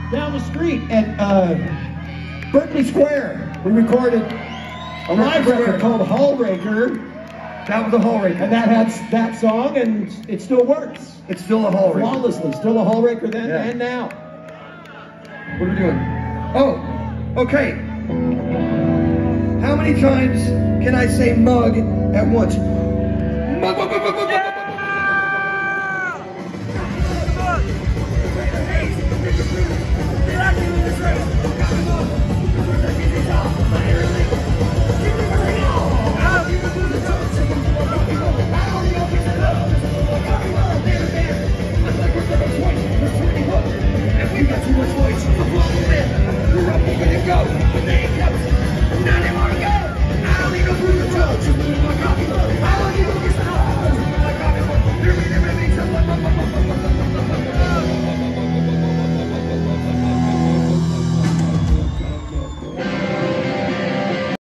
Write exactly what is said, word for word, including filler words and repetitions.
down the street at uh, Berkeley Square. We recorded a live record called Hall Raker. That was a Hall Raker. And that had that song, and it still works. It's still a Hall Raker. Flawlessly. Still a Hall Raker then yeah. and now. What are we doing? Oh, okay. How many times can I say mug at once? Mug, mug, mug, mug, mug, mug.